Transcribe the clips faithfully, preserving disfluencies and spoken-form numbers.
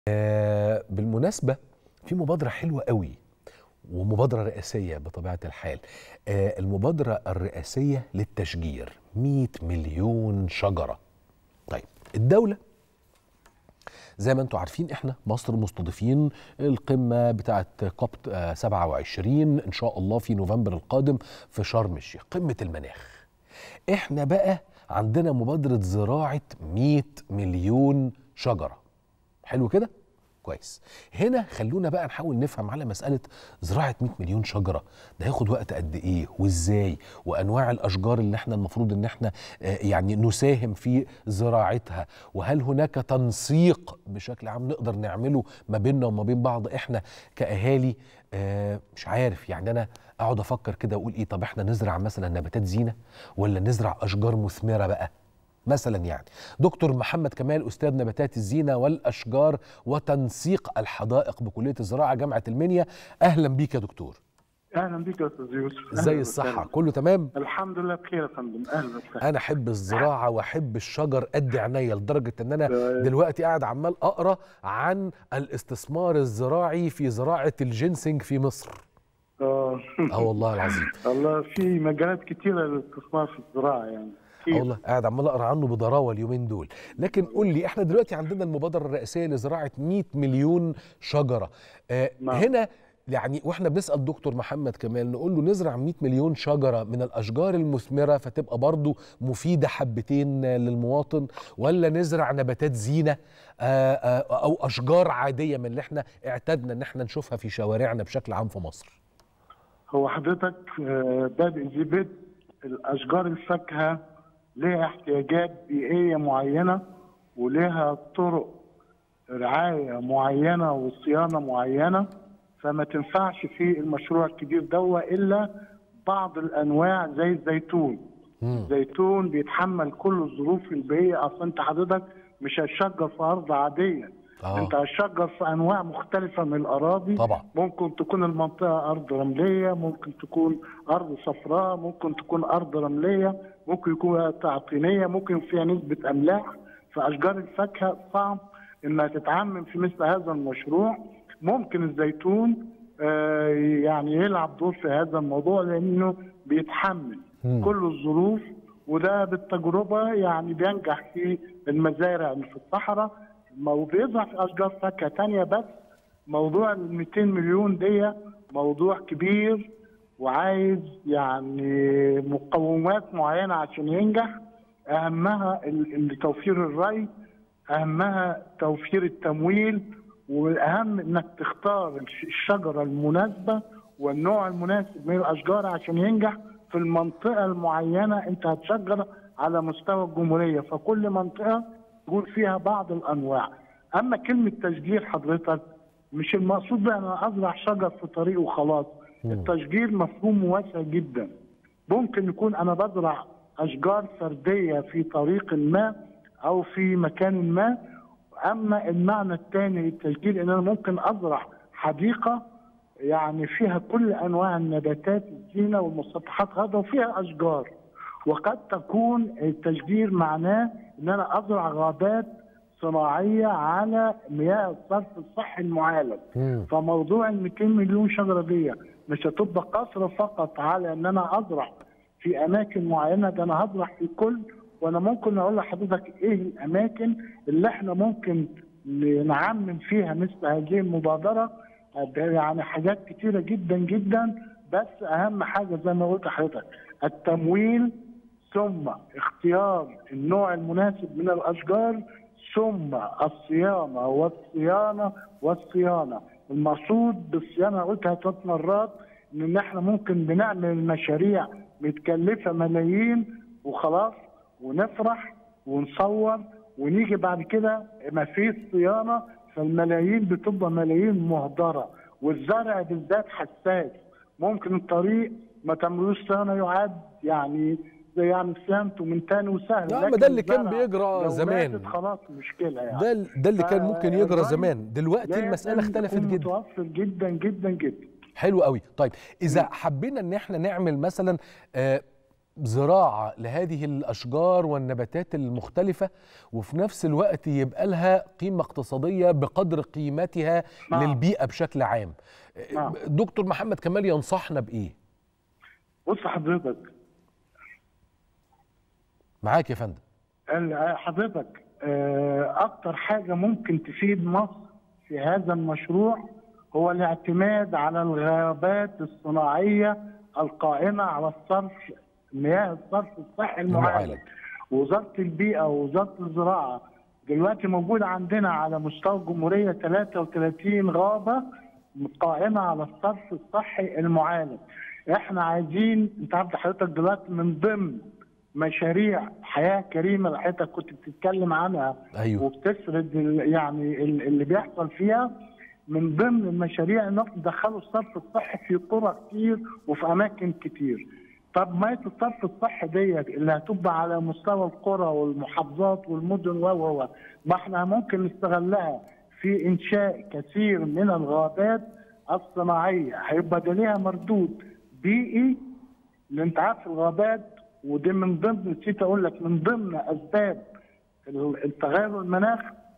آه بالمناسبة في مبادرة حلوة قوي ومبادرة رئاسية بطبيعة الحال. آه المبادرة الرئاسية للتشجير مئة مليون شجرة. طيب الدولة زي ما انتم عارفين احنا مصر مستضيفين القمة بتاعة كوب سبعة وعشرين ان شاء الله في نوفمبر القادم في شرم الشيخ، قمة المناخ. احنا بقى عندنا مبادرة زراعة مئة مليون شجرة. حلو كده؟ كويس. هنا خلونا بقى نحاول نفهم على مسألة زراعة مئة مليون شجرة، ده هياخد وقت قد ايه وازاي، وانواع الاشجار اللي احنا المفروض ان احنا آه يعني نساهم في زراعتها، وهل هناك تنسيق بشكل عام نقدر نعمله ما بيننا وما بين بعض احنا كأهالي. آه مش عارف، يعني انا اقعد افكر كده واقول ايه، طب احنا نزرع مثلا نباتات زينة ولا نزرع اشجار مثمرة بقى مثلا؟ يعني دكتور محمد كمال، أستاذ نباتات الزينة والأشجار وتنسيق الحدائق بكلية الزراعة جامعة المنيا، أهلا بيك يا دكتور. اهلا بيك يا استاذ يوسف. ازاي الصحة؟ كله تمام؟ الحمد لله بخير يا فندم. اهلا وسهلا. أنا أحب الزراعة وأحب الشجر قد عينيا، لدرجة إن أنا دلوقتي قاعد عمال أقرأ عن الاستثمار الزراعي في زراعة الجنسنج في مصر. اه اه والله العظيم. الله، في مجالات كتيرة للاستثمار في الزراعة يعني. اه والله قاعد عمال اقرا عنه بضراوه اليومين دول. لكن قول لي، احنا دلوقتي عندنا المبادره الرئاسيه لزراعه مئة مليون شجره. آه هنا يعني واحنا بنسال دكتور محمد كمال نقول له نزرع مئة مليون شجره من الاشجار المثمره فتبقى برضو مفيده حبتين للمواطن، ولا نزرع نباتات زينه آه آه او اشجار عاديه من اللي احنا اعتدنا ان احنا نشوفها في شوارعنا بشكل عام في مصر؟ هو حضرتك بادئ ذي بدء، الاشجار الفاكهه لها احتياجات بيئيه معينه ولها طرق رعايه معينه وصيانه معينه، فما تنفعش في المشروع الكبير ده الا بعض الانواع زي الزيتون. الزيتون بيتحمل كل الظروف البيئيه، اصلا انت حضرتك مش هتشجر في ارض عاديه. آه. انت هتشجر في انواع مختلفه من الاراضي طبعا. ممكن تكون المنطقه ارض رمليه، ممكن تكون ارض صفراء، ممكن تكون ارض رمليه، ممكن يكون طينيه، ممكن فيها نسبه املاح. فاشجار الفاكهه صعب انها تتعمم في مثل هذا المشروع. ممكن الزيتون آه يعني يلعب دور في هذا الموضوع لانه بيتحمل م. كل الظروف، وده بالتجربه يعني بينجح في المزارع اللي في الصحراء، وبيظهر في اشجار فاكهه ثانيه. بس موضوع ال مئتين مليون دي موضوع كبير وعايز يعني مقومات معينه عشان ينجح، اهمها توفير الري، اهمها توفير التمويل، والاهم انك تختار الشجره المناسبه والنوع المناسب من الاشجار عشان ينجح في المنطقه المعينه انت هتشجر على مستوى الجمهوريه. فكل منطقه تقول فيها بعض الانواع. اما كلمه تشجير حضرتك مش المقصود بقى انا ازرع شجر في طريق وخلاص. التشجير مفهوم واسع جدا. ممكن يكون انا بزرع اشجار فرديه في طريق ما او في مكان ما. اما المعنى الثاني للتشجير ان انا ممكن ازرع حديقه يعني فيها كل انواع النباتات الزينه والمسطحات هذا وفيها اشجار. وقد تكون التشجير معناه ان انا ازرع غابات صناعيه على مياه الصرف الصحي المعالج. م. فموضوع ال مئتين مليون شجره دي مش هتبقى قاصره فقط على ان انا ازرع في اماكن معينه، ده انا هزرع في كل. وانا ممكن اقول لحضرتك ايه الاماكن اللي احنا ممكن نعمم فيها مثل هذه المبادره. يعني حاجات كتيره جدا جدا، بس اهم حاجه زي ما قلت لحضرتك التمويل، ثم اختيار النوع المناسب من الاشجار، ثم الصيانه والصيانه والصيانه. المقصود بالصيانه قلتها ثلاث مرات ان احنا ممكن بنعمل مشاريع متكلفه ملايين وخلاص ونفرح ونصور ونيجي بعد كده ما فيش صيانه، فالملايين بتبقى ملايين مهدره. والزرع بالذات حساس، ممكن الطريق ما تعملوش صيانه يعاد يعني زي يعني صيانته من تاني وسهل. لا ما ده اللي كان بيجرى زمان، خلاص مشكله يعني. ده ده اللي كان ممكن يجرى زمان، دلوقتي المساله اختلفت جدا، متوفر جدا جدا جدا. حلو قوي. طيب اذا حبينا ان احنا نعمل مثلا آه زراعة لهذه الأشجار والنباتات المختلفة، وفي نفس الوقت يبقى لها قيمة اقتصادية بقدر قيمتها نعم. للبيئة بشكل عام. نعم. دكتور محمد كمال ينصحنا بإيه؟ بص حضرتك، معاك يا فندم. ال- حضرتك آه، أكتر حاجة ممكن تفيد مصر في هذا المشروع هو الاعتماد على الغابات الصناعية القائمة على الصرف، مياه الصرف الصحي المعالج. المعالج. وزارة البيئة ووزارة الزراعة دلوقتي موجود عندنا على مستوى الجمهورية ثلاثة وثلاثين غابة قائمة على الصرف الصحي المعالج. احنا عايزين، انت عارف حضرتك دلوقتي من ضمن مشاريع حياة كريمة اللي حضرتك كنت بتتكلم عنها، أيوه. وبتسرد ال- يعني ال- اللي بيحصل فيها، من ضمن المشاريع انهم دخلوا الصرف الصحي في قرى كتير وفي اماكن كتير. طب ميه الصرف الصحي ديت اللي هتبقى على مستوى القرى والمحافظات والمدن و و و ما احنا ممكن نستغلها في انشاء كثير من الغابات الصناعيه، هيبقى ده ليها مردود بيئي. اللي انت عارف الغابات، ودي من ضمن، نسيت اقول لك، من ضمن اسباب التغير المناخ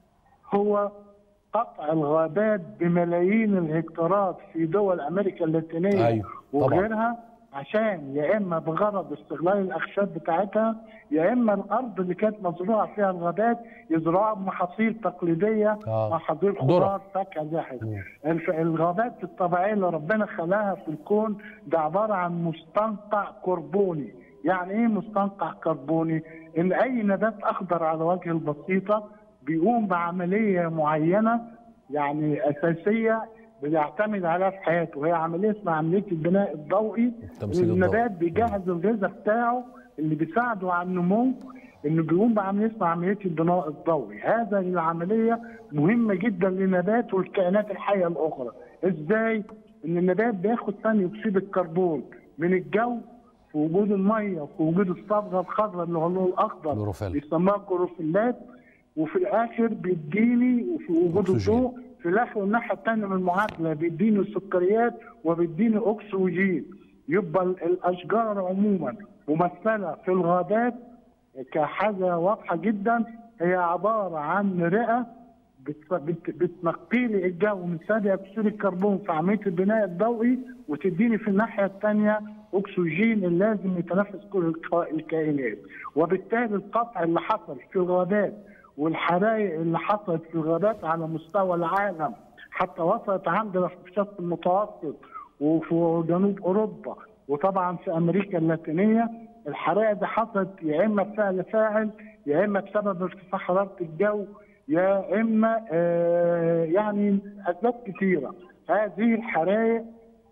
هو قطع الغابات بملايين الهكتارات في دول امريكا اللاتينيه أيوه طبعا. وغيرها، عشان يا اما بغرض استغلال الاخشاب بتاعتها، يا اما الارض اللي كانت مزروعه فيها الغابات يزرعوها بمحاصيل تقليديه، آه. محاصيل ذرة. خضار فاكهه زي حاجه. الف- الغابات الطبيعيه اللي ربنا خلاها في الكون ده عباره عن مستنقع كربوني. يعني ايه مستنقع كربوني؟ ان اي نبات اخضر على وجه البسيطه بيقوم بعمليه معينه يعني اساسيه بيعتمد عليها في حياته، هي عمليه اسمها عمليه البناء الضوئي. التمثيل الضوئي. النبات بيجهز الغذاء بتاعه اللي بيساعده على النمو، انه بيقوم بعمليه اسمها عمليه البناء الضوئي. هذا العمليه مهمه جدا للنبات والكائنات الحيه الاخرى. ازاي؟ ان النبات بياخد ثاني اكسيد الكربون من الجو في وجود الميه وفي وجود الصبغه الخضراء اللي هو اللون الاخضر كلوروفيل. بيسموها كلوروفيلات، وفي الاخر بيديني وفي وجود أكسجين. الضوء في الاخر الناحيه الثانيه من المعادله بيديني سكريات وبيديني اكسجين. يبقى ال- الاشجار عموما ممثله في الغابات كحاجه واضحه جدا، هي عباره عن رئه بت- بت- بتنقي لي الجو من ثاني اكسيد الكربون في عمليه البناء الضوئي، وتديني في الناحيه الثانيه اكسجين اللي لازم يتنفس كل الك- الكائنات. وبالتالي القطع اللي حصل في الغابات والحرائق اللي حصلت في الغابات على مستوى العالم، حتى وصلت عندنا في الشرق المتوسط وفي جنوب اوروبا وطبعا في امريكا اللاتينيه، الحرائق دي حصلت يا اما بفعل فاعل، يا اما بسبب ارتفاع حراره الجو، يا اما آه يعني اسباب كثيره. هذه الحرائق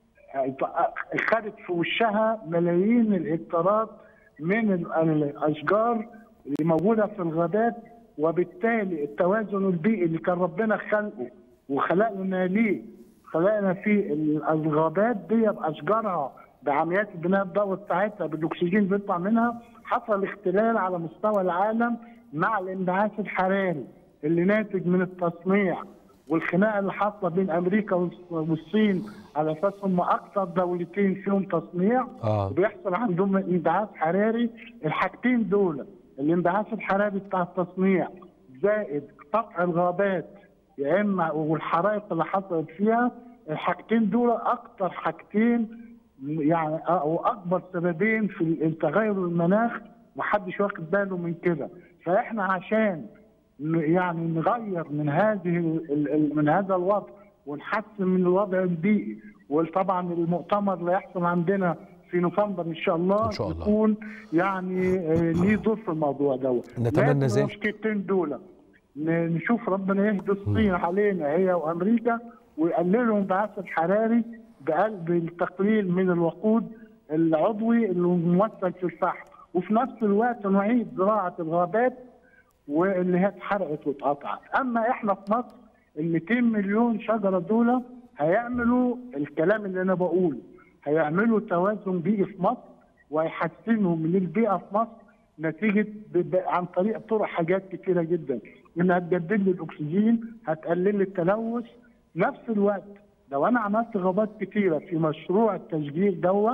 خدت في وشها ملايين الهكتارات من الاشجار اللي موجوده في الغابات، وبالتالي التوازن البيئي اللي كان ربنا خلقه وخلقنا ليه، خلقنا في الغابات دي باشجارها بعمليات البناء الضوئي بتاعتها بالاكسجين بيطلع منها، حصل اختلال على مستوى العالم مع الانبعاث الحراري اللي ناتج من التصنيع والخناقه اللي حاصله بين امريكا والصين على اساس هم اكثر دولتين فيهم تصنيع. آه. وبيحصل عندهم انبعاث حراري. الحاجتين دول، الانبعاث الحراري بتاع التصنيع زائد قطع الغابات يا اما والحرائق اللي حصلت فيها، الحاجتين دول اكثر حاجتين يعني او اكبر سببين في التغير المناخ، محدش واخد باله من كده. فاحنا عشان يعني نغير من هذه من هذا الوضع ونحسن من الوضع البيئي، وطبعا المؤتمر اللي هيحصل عندنا في نوفمبر ان شاء الله, إن شاء الله. يكون يعني ليه دور في الموضوع دوت. نتمنى ذلك. المشكلتين دول نشوف ربنا يهدي الصين علينا هي وامريكا ويقللوا الانبعاث الحراري بقلب التقليل من الوقود العضوي اللي ممثل في الفحم، وفي نفس الوقت نعيد زراعه الغابات واللي هي اتحرقت واتقطعت. اما احنا في مصر ال مئتين مليون شجره دول هيعملوا الكلام اللي انا بقوله، هيعملوا توازن بيئي في مصر وهيحسنوا من البيئه في مصر نتيجه عن طريق طرق حاجات كثيره جدا، انها تجدد لي الاكسجين، هتقلل لي التلوث. نفس الوقت لو انا عملت غابات كثيره في مشروع التشجير دوت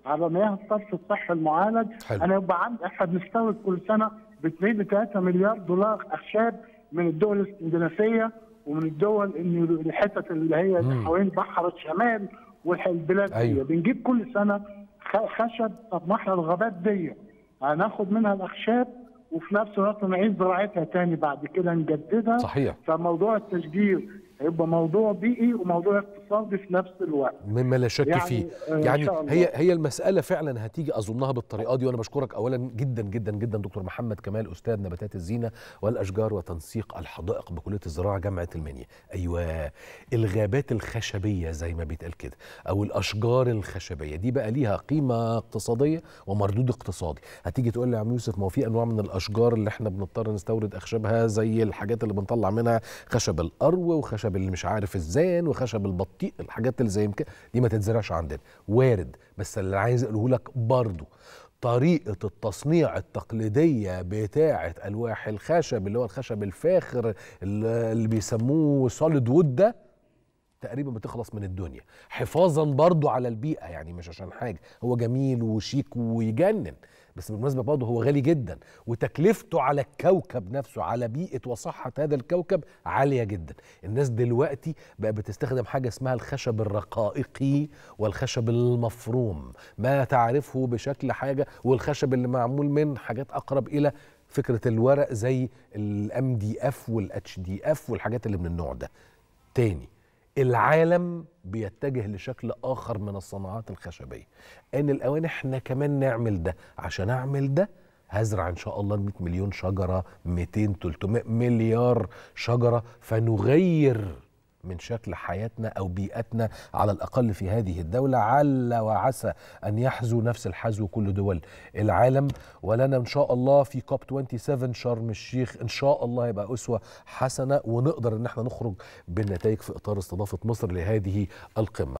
على مياه الصرف الصحي المعالج. حلو. انا يبقى عندي، احنا بنستورد كل سنه ب اثنين ل ثلاثة مليار دولار اخشاب من الدول الاسكندنافيه ومن الدول الحتت اللي هي حوالين بحر الشمال والبلاد دي. أيوة. بنجيب كل سنه خشب. طب ما احنا الغابات دي هناخد منها الاخشاب وفي نفس الوقت نعيد زراعتها تاني بعد كده نجددها. صحيح. فموضوع التشجير هيبقى موضوع بيئي وموضوع اقتصادي في نفس الوقت، مما لا شك يعني فيه. آه يعني هي هي المساله فعلا هتيجي اظنها بالطريقه دي. وانا بشكرك اولا جدا جدا جدا دكتور محمد كمال، استاذ نباتات الزينه والاشجار وتنسيق الحدائق بكليه الزراعه جامعه المنيا. ايوه، الغابات الخشبيه زي ما بيتقال كده او الاشجار الخشبيه دي بقى ليها قيمه اقتصاديه ومردود اقتصادي. هتيجي تقول لي يا عم يوسف ما هو في انواع من الاشجار اللي احنا بنضطر نستورد اخشابها زي الحاجات اللي بنطلع منها خشب القرو وخشب اللي مش عارف الزان وخشب البطيء، الحاجات اللي زي كده دي ما تتزرعش عندنا. وارد، بس اللي عايز اقوله لك برضه طريقة التصنيع التقليدية بتاعة ألواح الخشب اللي هو الخشب الفاخر اللي بيسموه سوليد وود ده تقريبا بتخلص من الدنيا، حفاظا برضو على البيئة. يعني مش عشان حاجة، هو جميل وشيك ويجنن، بس بالمناسبة برضو هو غالي جدا وتكلفته على الكوكب نفسه، على بيئة وصحة هذا الكوكب عالية جدا. الناس دلوقتي بقى بتستخدم حاجة اسمها الخشب الرقائقي والخشب المفروم، ما تعرفه بشكل حاجة، والخشب اللي معمول من حاجات أقرب إلى فكرة الورق زي الام دي اف والاتش دي اف والحاجات اللي من النوع ده. تاني، العالم بيتجه لشكل آخر من الصناعات الخشبية. أن الأوان إحنا كمان نعمل ده. عشان أعمل ده هزرع إن شاء الله مئة مليون شجرة، مئتين ثلاثمائة مليار شجرة، فنغير من شكل حياتنا أو بيئتنا على الأقل في هذه الدولة. عل وعسى أن يحذو نفس الحذو كل دول العالم. ولنا إن شاء الله في كوب سبعة وعشرين شرم الشيخ إن شاء الله يبقى أسوة حسنة، ونقدر إن احنا نخرج بالنتائج في إطار استضافة مصر لهذه القمة.